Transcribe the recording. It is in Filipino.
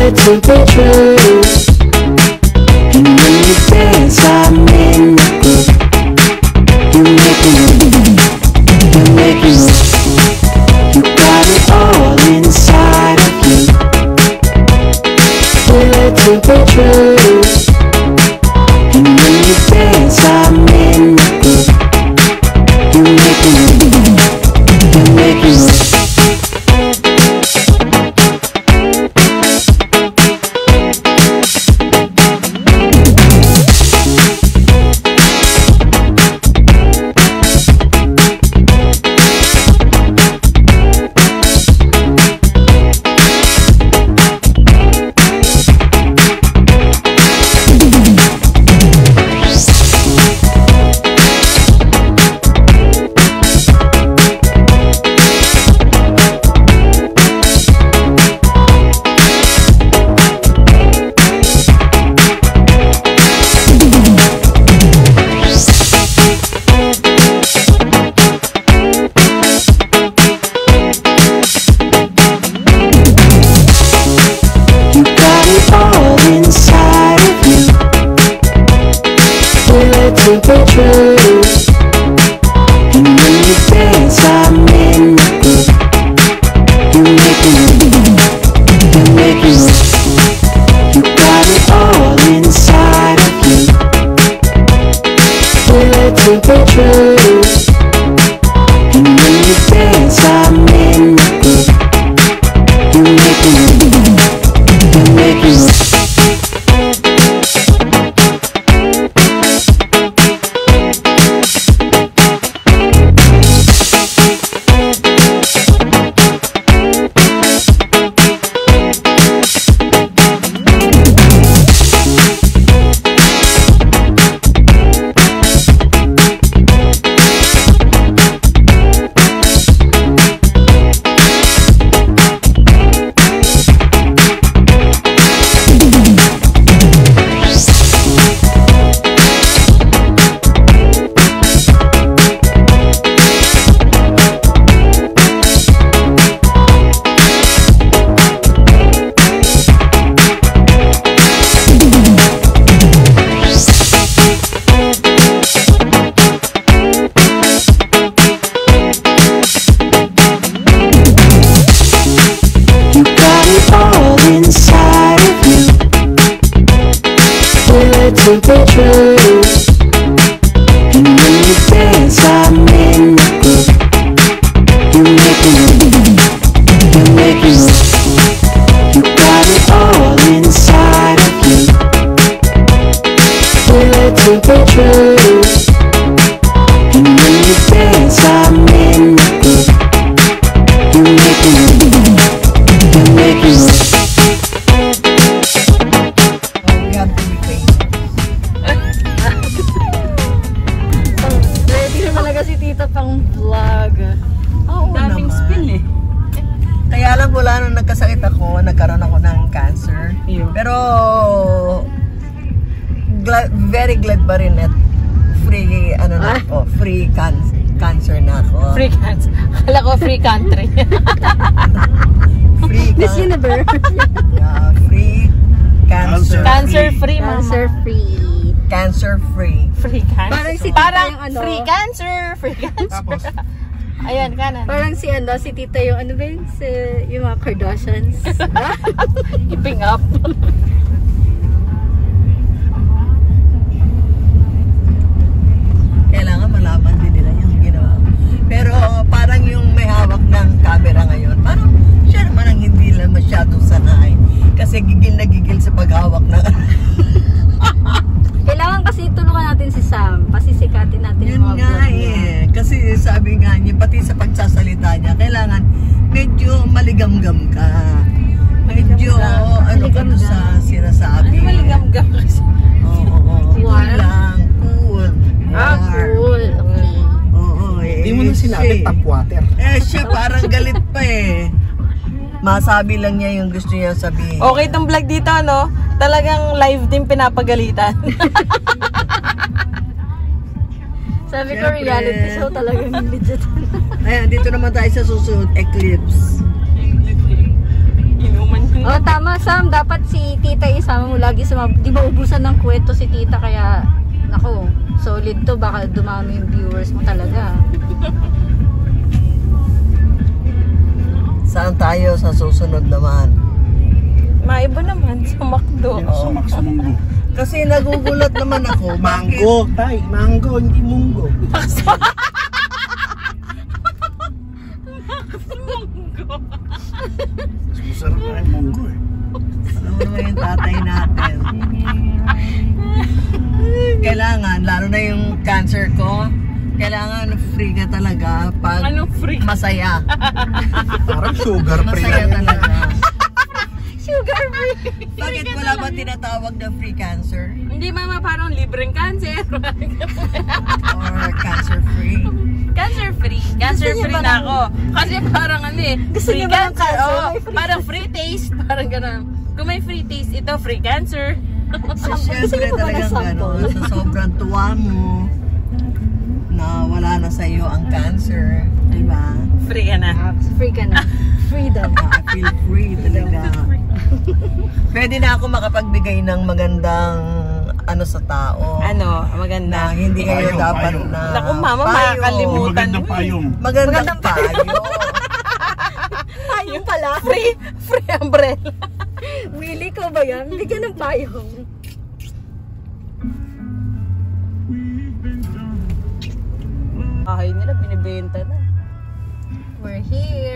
it to be true. And when you dance, I'm in the group. You make me move, you make me move. You got it all inside of you. Feel it to be true. And when you dance, I'm in the group. You make me move, you make me move. To be true. And when you dance, I'm in the group. You make me move, you make me move. You got it all inside of you. Feel it to be true. And when you dance, I'm in the group. You make me move, you make me move. To be true. And when you dance, I'm in the group. You make me move, you make me move. You got it all inside of you. Feel it to be true. And when you dance, I'm in the group. You make me move, you make me move. Pang vlog. Oo, daming spin eh. Kaya lang wala nung nagkasakit ako, nagkaroon ako ng cancer. Pero very glad pa rin at free ano na ako, free cancer na ako. Free cancer. Akala ko free country. Free Miss Universe. Yeah, free cancer. Cancer free, cancer free. Cancer free. Free cancer. Parang si parang yung ano, free cancer, free cancer. Ayan, kanan. Parang si ano, si tita yung ano ba yun? Yung mga Kardashians. Keeping up. Kailangan malaman din nila yung ginawa. Pero parang yung may hawak ng camera ngayon, parang siya naman ang hindi lang masyadong sanay. Kasi gigil na gigil sa paghawak ng Kailangan kasi tulungan natin si Sam. Pasisikatin natin yun yung mga nga vlog niya. Kasi sabi nga niya, pati sa pagsasalita niya, kailangan medyo maligamgam ka. Medyo ano ka doon sa sinasabi. Ano maligam-gam kasi? Oo. Cool lang. Cool. Cool. Okay. Oo. Hindi mo na sinabi tap water. Siya parang galit pa eh. Masabi lang niya yung gusto niya sabihin. Okay itong vlog dito, no? Talagang live din pinapagalitan. Sabi ko, reality show talagang legit. Ayan, dito naman tayo sa susunod, Eclipse. Inuman yun. Oh, Tama Sam, dapat si tita isama mo lagi sa di ba ubusan ng kwento si tita kaya nako, solid to, baka dumami yung viewers mo talaga. Saan tayo sa susunod naman? Maiba naman sa McDo. Sa Max Mungo. Kasi nagugulat naman ako. Mango, tay. Mango, hindi Mungo. Masarap na yung Mungo eh. Alam mo naman yung tatay natin. Kailangan, lalo na yung cancer ko, kailangan free ka talaga pag Anong free? masaya. Parang sugar free Masaya lang. talaga. Sugar free. Bakit wala ba tinatawag na free cancer? Hindi mama, parang libreng cancer. Or cancer free? Cancer free. Cancer free na ako. Kasi parang ano eh. Gusto Free niyo ba ng cancer. cancer? Oo, May free parang free taste. Parang gano'n. Kung may free taste, ito free cancer. So, Gusto syempre niyo ba ng talagang sample? gano'n. Sa sobrang tuwa mo na wala na sa'yo ang cancer. Diba? Free ka na. Free ka na. Freedom. I feel free talaga. Pwede na ako makapagbigay ng magandang ano sa tao. Ano, Na maganda. hindi kayo Payong, dapat payong. na Naku, mama, payo. makakalimutan. Yung magandang payong. Magandang payo. Payong pala. Free umbrella. Willie ko ba yan? Bigyan ng payong. Bahay nila, binibenta na. We're here.